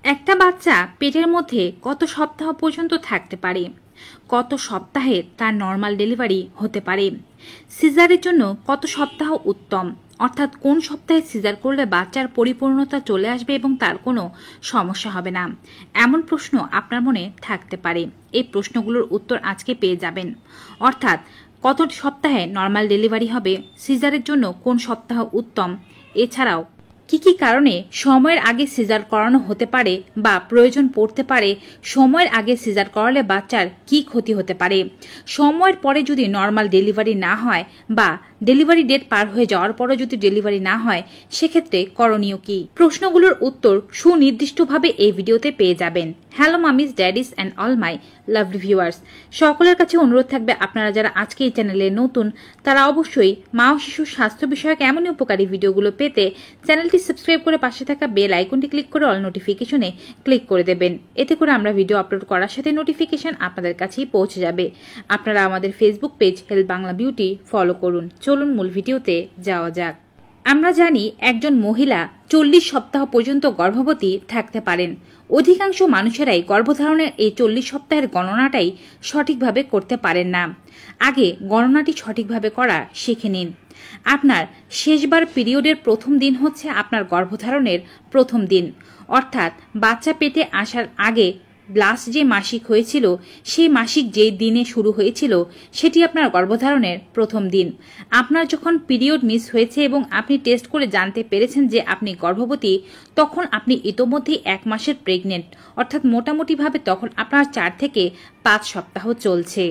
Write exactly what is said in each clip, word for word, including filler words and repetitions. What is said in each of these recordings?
একটা বাচ্চা পেটের মধ্যে কত সপ্তাহ পর্যন্ত থাকতে পারে, কত সপ্তাহে তার নর্মাল ডেলিভারি হতে পারে, সিজারের জন্য কত সপ্তাহ উত্তম, অর্থাৎ কোন সপ্তাহে সিজার করলে বাচ্চার পরিপূর্ণতা চলে আসবে এবং তার কোনো সমস্যা হবে না, এমন প্রশ্ন আপনার মনে থাকতে পারে। এই প্রশ্নগুলোর উত্তর আজকে পেয়ে যাবেন। অর্থাৎ কত সপ্তাহে নর্মাল ডেলিভারি হবে, সিজারের জন্য কোন সপ্তাহ উত্তম, এছাড়াও কি কি কারণে সময়ের আগে সিজার করানো হতে পারে বা প্রয়োজন পড়তে পারে, সময়ের আগে সিজার করালে বাচ্চার কি ক্ষতি হতে পারে, সময়ের পরে যদি নর্মাল ডেলিভারি না হয় বা ডেলিভারি ডেট পার হয়ে যাওয়ার পরে যদি ডেলিভারি না হয় সেক্ষেত্রে করণীয় কি, প্রশ্নগুলোর উত্তর সুনির্দিষ্টভাবে এই ভিডিওতে পেয়ে যাবেন। Hello mummies, daddies and all my lovely viewers, সকলের কাছে অনুরোধ থাকবে আপনারা যারা আজকে এই চ্যানেলে নতুন তারা অবশ্যই মা ও শিশুর স্বাস্থ্য বিষয়ক এমনই উপকারী ভিডিওগুলো পেতে চ্যানেলটি সাবস্ক্রাইব করে পাশে থাকা বেল আইকনটি ক্লিক করে অল নোটিফিকেশনে ক্লিক করে দেবেন। এতে করে আমরা ভিডিও আপলোড করার সাথে নোটিফিকেশন আপনাদের কাছেই পৌঁছে যাবে। আপনারা আমাদের Facebook page health Bangla beauty follow করুন। চলুন মূল ভিডিওতে যাওয়া যাক। আমরা জানি একজন মহিলা চল্লিশ সপ্তাহ পর্যন্ত গর্ভবতী থাকতে পারেন। অধিকাংশ মানুষেরাই গর্ভধারণের এই চল্লিশ সপ্তাহের গণনাটাই সঠিকভাবে করতে পারেন না। আগে গণনাটি সঠিকভাবে করা শিখে নিন। আপনার শেষবার পিরিয়ডের প্রথম দিন হচ্ছে আপনার গর্ভধারণের প্রথম দিন, অর্থাৎ বাচ্চা পেটে আসার আগে লাস্ট যে মাসিক হয়েছিল সেই মাসিক যেই দিনে শুরু হয়েছিল সেটি আপনার গর্ভধারণের প্রথম দিন। আপনার যখন পিরিয়ড মিস হয়েছে এবং আপনি টেস্ট করে জানতে পেরেছেন যে আপনি গর্ভবতী, তখন আপনি ইতোমধ্যেই এক মাসের প্রেগনেন্ট, অর্থাৎ মোটামুটিভাবে তখন আপনার চার থেকে পাঁচ সপ্তাহ চলছে।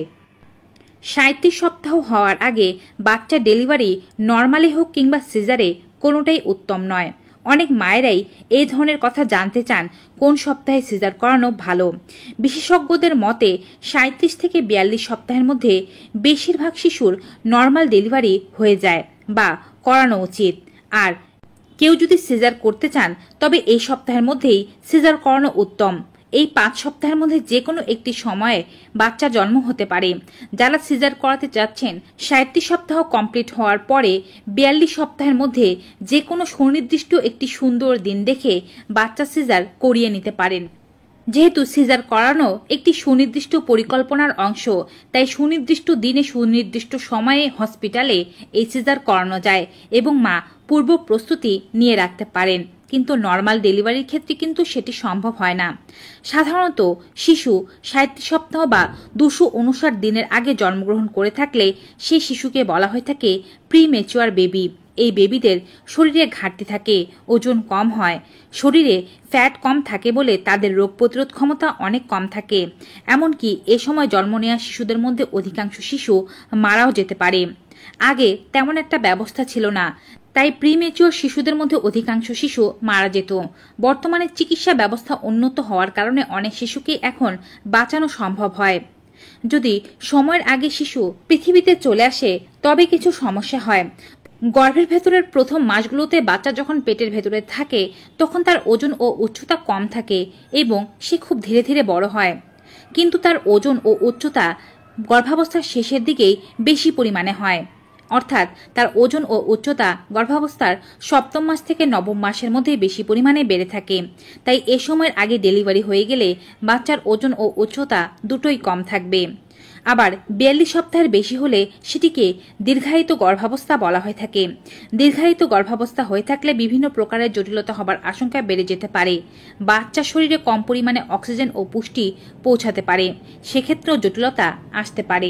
সাঁত্রিশ সপ্তাহ হওয়ার আগে বাচ্চা ডেলিভারি নর্মালি হোক কিংবা সিজারে কোনোটাই উত্তম নয়। অনেক মায়েরাই এই ধরনের কথা জানতে চান কোন সপ্তাহে সিজার করানো ভালো। বিশেষজ্ঞদের মতে সাঁত্রিশ থেকে বিয়াল্লিশ সপ্তাহের মধ্যে বেশিরভাগ শিশুর নর্মাল ডেলিভারি হয়ে যায় বা করানো উচিত। আর কেউ যদি সিজার করতে চান তবে এই সপ্তাহের মধ্যেই সিজার করানো উত্তম। এই পাঁচ সপ্তাহের মধ্যে যে কোনো একটি সময়ে বাচ্চা জন্ম হতে পারে। যারা সিজার করাতে যাচ্ছেন সাঁত্রিশ সপ্তাহ কমপ্লিট হওয়ার পরে বিয়াল্লিশ সপ্তাহের মধ্যে যে কোনো সুনির্দিষ্ট একটি সুন্দর দিন দেখে বাচ্চা সিজার করিয়ে নিতে পারেন। যেহেতু সিজার করানো একটি সুনির্দিষ্ট পরিকল্পনার অংশ, তাই সুনির্দিষ্ট দিনে সুনির্দিষ্ট সময়ে হসপিটালে এই সিজার করানো যায় এবং মা পূর্ব প্রস্তুতি নিয়ে রাখতে পারেন। কিন্তু নর্মাল ডেলিভারির ক্ষেত্রে কিন্তু সেটি সম্ভব হয় না। সাধারণত শিশু সাঁত্রিশ সপ্তাহ বা দুশো উনষাট দিনের আগে জন্মগ্রহণ করে থাকলে সেই শিশুকে বলা হয়ে থাকে প্রি ম্যাচিওর বেবি। এই বেবিদের শরীরে ঘাটতি থাকে, ওজন কম হয়, শরীরে ফ্যাট কম থাকে বলে তাদের রোগ প্রতিরোধ ক্ষমতা অনেক কম থাকে। এমনকি এ সময় জন্ম নেওয়া শিশুদের মধ্যে অধিকাংশ শিশু মারাও যেতে পারে। আগে তেমন একটা ব্যবস্থা ছিল না, তাই প্রিমেচিওর শিশুদের মধ্যে অধিকাংশ শিশু মারা যেত। বর্তমানে চিকিৎসা ব্যবস্থা উন্নত হওয়ার কারণে অনেক শিশুকে এখন বাঁচানো সম্ভব হয়। যদি সময়ের আগে শিশু পৃথিবীতে চলে আসে তবে কিছু সমস্যা হয়। গর্ভের ভেতরের প্রথম মাসগুলোতে বাচ্চা যখন পেটের ভেতরে থাকে তখন তার ওজন ও উচ্চতা কম থাকে এবং সে খুব ধীরে ধীরে বড় হয়, কিন্তু তার ওজন ও উচ্চতা গর্ভাবস্থার শেষের দিকেই বেশি পরিমাণে হয়। অর্থাৎ তার ওজন ও উচ্চতা গর্ভাবস্থার সপ্তম মাস থেকে নবম মাসের মধ্যে বেশি পরিমাণে বেড়ে থাকে। তাই এ সময়ের আগে ডেলিভারি হয়ে গেলে বাচ্চার ওজন ও উচ্চতা দুটোই কম থাকবে। আবার বিয়াল্লিশ সপ্তাহের বেশি হলে সেটিকে দীর্ঘায়িত গর্ভাবস্থা বলা হয়ে থাকে। দীর্ঘায়িত গর্ভাবস্থা হয়ে থাকলে বিভিন্ন প্রকারের জটিলতা হবার আশঙ্কা বেড়ে যেতে পারে। বাচ্চার শরীরে কম পরিমাণে অক্সিজেন ও পুষ্টি পৌঁছাতে পারে, সেক্ষেত্রেও জটিলতা আসতে পারে।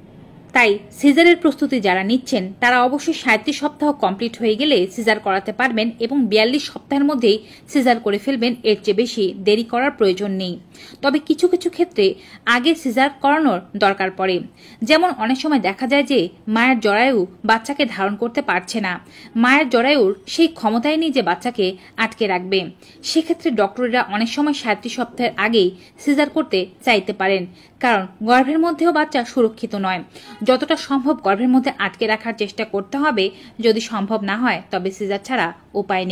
তাই সিজারের প্রস্তুতি যারা নিচ্ছেন তারা অবশ্যই সাঁত্রিশ সপ্তাহ কমপ্লিট হয়ে গেলে সিজার করাতে পারবেন এবং বিয়াল্লিশ সপ্তাহের মধ্যেই সিজার করে ফেলবেন। এর চেয়ে বেশি দেরি করার প্রয়োজন নেই। তবে কিছু কিছু ক্ষেত্রে আগে সিজার করানোর দরকার পড়ে। যেমন অনেক সময় দেখা যায় যে মায়ের জরায়ু বাচ্চাকে ধারণ করতে পারছে না, মায়ের জরায়ুর সেই ক্ষমতাই নেই যে বাচ্চাকে আটকে রাখবে। সেক্ষেত্রে ডক্টররা অনেক সময় সাঁত্রিশ সপ্তাহের আগেই সিজার করতে চাইতে পারেন, কারণ গর্ভের মধ্যেও বাচ্চা সুরক্ষিত নয়। যতটা সম্ভব গর্ভের মধ্যে আটকে রাখার চেষ্টা করতে হবে। যদি সম্ভব না হয় তবে সিজার ছাড়া উপায় নেই।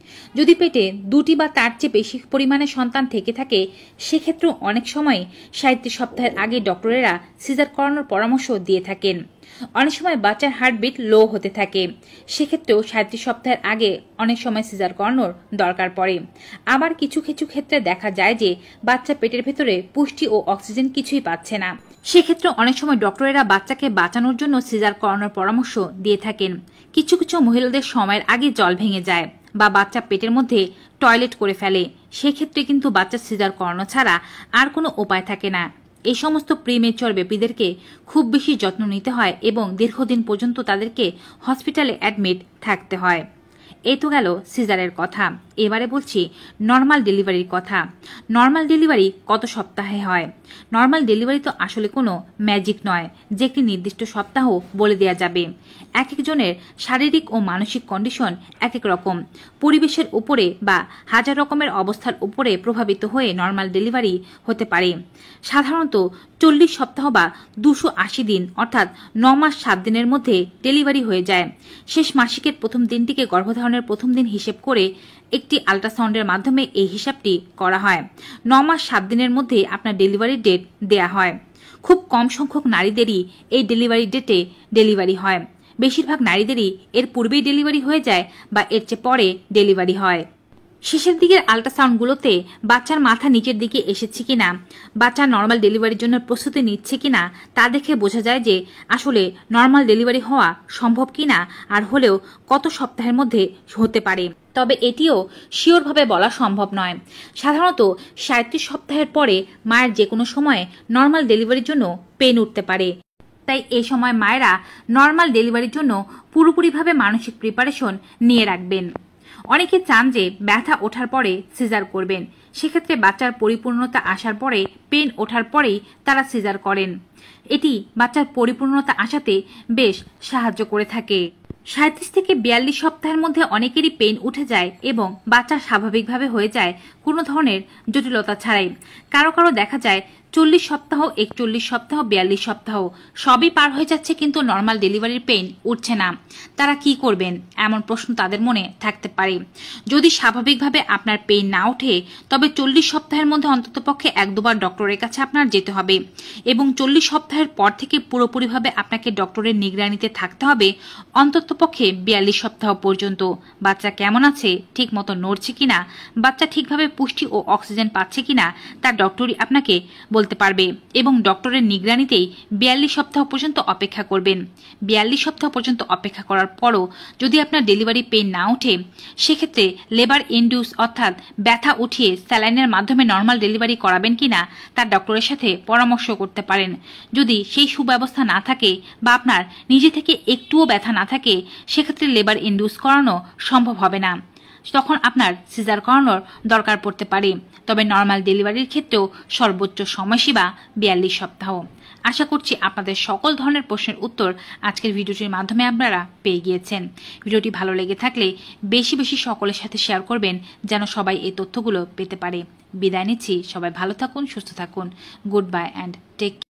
যদি পেটে দুটি বা তার চেয়ে বেশি পরিমাণে সন্তান থেকে থাকে সেক্ষেত্রেও অনেক সময় সাঁইত্রিশ সপ্তাহের আগে ডক্টরেরা সিজার করানোর পরামর্শ দিয়ে থাকেন। অনেক সময় বাচ্চার হার্টবিট লো হতে থাকে, সেক্ষেত্রেও সাঁইত্রিশ সপ্তাহের আগে অনেক সময় সিজার করানোর দরকার পড়ে। আবার কিছু কিছু ক্ষেত্রে দেখা যায় যে বাচ্চা পেটের ভেতরে পুষ্টি ও অক্সিজেন কিছুই পাচ্ছে না, সেক্ষেত্রে অনেক সময় ডক্টরেরা বাচ্চাকে বাঁচানোর জন্য সিজার করানোর পরামর্শ দিয়ে থাকেন। কিছু কিছু মহিলাদের সময়ের আগে জল ভেঙে যায় বা বাচ্চা পেটের মধ্যে টয়লেট করে ফেলে, সেক্ষেত্রে কিন্তু বাচ্চা সিজার করানো ছাড়া আর কোনো উপায় থাকে না। এই সমস্ত প্রিমেচর বেবিদেরকে খুব বেশি যত্ন নিতে হয় এবং দীর্ঘদিন পর্যন্ত তাদেরকে হসপিটালে অ্যাডমিট থাকতে হয়। এই তো গেল সিজারের কথা। এবারে বলছি নর্মাল ডেলিভারির কথা। নর্মাল ডেলিভারি কত সপ্তাহে হয়? নর্মাল ডেলিভারি তো আসলে কোনো ম্যাজিক নয় যে একটি নির্দিষ্ট সপ্তাহ বলে দেওয়া যাবে। এক একজনের শারীরিক ও মানসিক কন্ডিশন এক এক রকম, পরিবেশের উপরে বা হাজার রকমের অবস্থার উপরে প্রভাবিত হয়ে নর্মাল ডেলিভারি হতে পারে। সাধারণত চল্লিশ সপ্তাহ বা দুশো আশি দিন অর্থাৎ ন মাস সাত দিনের মধ্যে ডেলিভারি হয়ে যায়। শেষ মাসিকের প্রথম দিনটিকে গর্ভধারণের প্রথম দিন হিসেব করে একটি আল্ট্রাসাউন্ডের মাধ্যমে এই হিসাবটি করা হয়। ন মাস সাত দিনের মধ্যে আপনার ডেলিভারি ডেট দেয়া হয়। খুব কম সংখ্যক নারীদেরই এই ডেলিভারি ডেটে ডেলিভারি হয়। বেশিরভাগ নারীদেরই এর পূর্বেই ডেলিভারি হয়ে যায় বা এর চেয়ে পরে ডেলিভারি হয়। শেষের দিকের আল্ট্রাসাউন্ডগুলোতে বাচ্চার মাথা নিচের দিকে এসেছে কিনা, বাচ্চা নর্মাল ডেলিভারির জন্য প্রস্তুতি নিচ্ছে কিনা তা দেখে বোঝা যায় যে আসলে নর্মাল ডেলিভারি হওয়া সম্ভব কিনা, আর হলেও কত সপ্তাহের মধ্যে হতে পারে। তবে এটিও শিওরভাবে বলা সম্ভব নয়। সাধারণত সাঁইত্রিশ সপ্তাহের পরে মায়ের যে কোনো সময়ে নর্মাল ডেলিভারির জন্য পেন উঠতে পারে। তাই এই সময় মায়েরা নর্মাল ডেলিভারির জন্য পুরোপুরিভাবে মানসিক প্রিপারেশন নিয়ে রাখবেন। অনেকে চান যে ব্যথা ওঠার পরে সিজার করবেন, সেক্ষেত্রে বাচ্চার পরিপূর্ণতা আসার পরে পেন ওঠার পরেই তারা সিজার করেন। এটি বাচ্চার পরিপূর্ণতা আসাতে বেশ সাহায্য করে থাকে। সাঁইত্রিশ থেকে বিয়াল্লিশ সপ্তাহের মধ্যে অনেকেরই পেন উঠে যায় এবং বাচ্চা স্বাভাবিকভাবে হয়ে যায় কোনো ধরনের জটিলতা ছাড়াই। কারো কারো দেখা যায় চল্লিশ সপ্তাহ, একচল্লিশ সপ্তাহ, বিয়াল্লিশ সপ্তাহ সবই পার হয়ে যাচ্ছে কিন্তু নর্মাল ডেলিভারির পেন উঠছে না। তারা কি করবেন এমন প্রশ্ন তাদের মনে থাকতে পারে। যদি স্বাভাবিকভাবে আপনার পেন না ওঠে তবে চল্লিশ সপ্তাহের মধ্যে অন্ততপক্ষে এক দুবার ডক্টরের কাছে আপনার যেতে হবে এবং চল্লিশ সপ্তাহের পর থেকে পুরোপুরিভাবে আপনাকে ডক্টরের নিগরানিতে থাকতে হবে অন্ততপক্ষে বিয়াল্লিশ সপ্তাহ পর্যন্ত। বাচ্চা কেমন আছে, ঠিক মতো নড়ছে কিনা, বাচ্চা ঠিকভাবে পুষ্টি ও অক্সিজেন পাচ্ছে কিনা তা ডক্টরই আপনাকে বলতে পারবে এবং ডক্টরের নিগরানিতেই বিয়াল্লিশ সপ্তাহ পর্যন্ত অপেক্ষা করবেন। বিয়াল্লিশ সপ্তাহ পর্যন্ত অপেক্ষা করার পরও যদি আপনার ডেলিভারি পেন না ওঠে সেক্ষেত্রে লেবার ইনডিউস অর্থাৎ ব্যথা উঠিয়ে স্যালাইনের মাধ্যমে নর্মাল ডেলিভারি করাবেন কিনা তার ডক্টরের সাথে পরামর্শ করতে পারেন। যদি সেই সুব্যবস্থা না থাকে বা আপনার নিজে থেকে একটুও ব্যথা না থাকে সেক্ষেত্রে লেবার ইনডিউস করানো সম্ভব হবে না, তখন আপনার সিজার করানোর দরকার পড়তে পারে। তবে নর্মাল ডেলিভারির ক্ষেত্রেও সর্বোচ্চ সময়সীমা বিয়াল্লিশ সপ্তাহ। আশা করছি আপনাদের সকল ধরনের প্রশ্নের উত্তর আজকের ভিডিওটির মাধ্যমে আপনারা পেয়ে গিয়েছেন। ভিডিওটি ভালো লেগে থাকলে বেশি বেশি সকলের সাথে শেয়ার করবেন যেন সবাই এই তথ্যগুলো পেতে পারে। বিদায় নিচ্ছি, সবাই ভালো থাকুন, সুস্থ থাকুন। Good bye and take